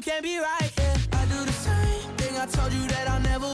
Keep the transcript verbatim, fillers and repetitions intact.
can't be right, yeah. I do the same thing, I told you that I'll never